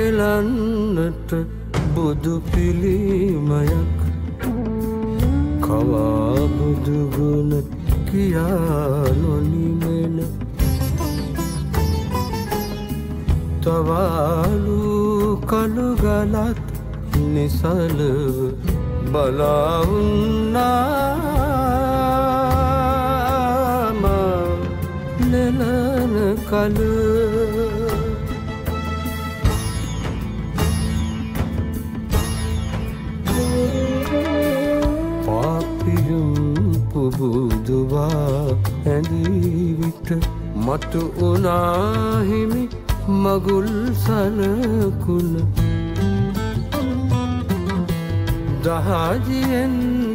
නෙලන්නට බුදු පිළිමයක් කවා බුදු ගුණ කියා නොනිමෙන තවාලු කළු ගලත් නිසලව බලා උන්නාම නෙලන කල පුබුදුවා ඇඳී විට මතු උනාහිමි මගුල් සලකුණ දහජියෙන්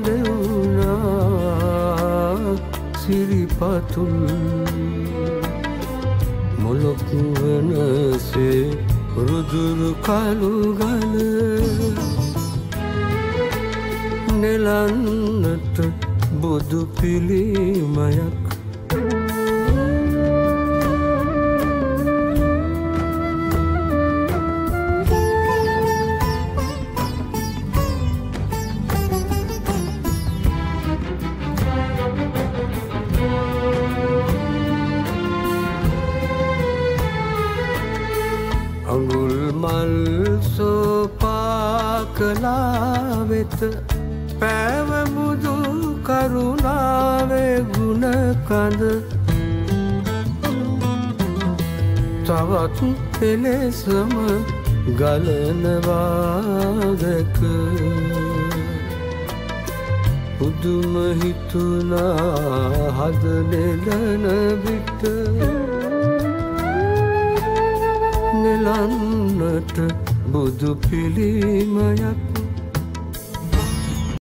දෙවුනා සිරිපතුල් මොලොක් වනසේ රුදුරු කළු ගල නෙලන්නට බුදු පිළිමයක් අඟුල් මල් සෝපා කලා වෙත පැවමුදු කරුණාවේ ගුණ කඳ තවත් එලෙසම ගලනවා දැක පුදුම හිතුණා හද නෙලන විට නෙලන්නට බුදු පිළිමයක්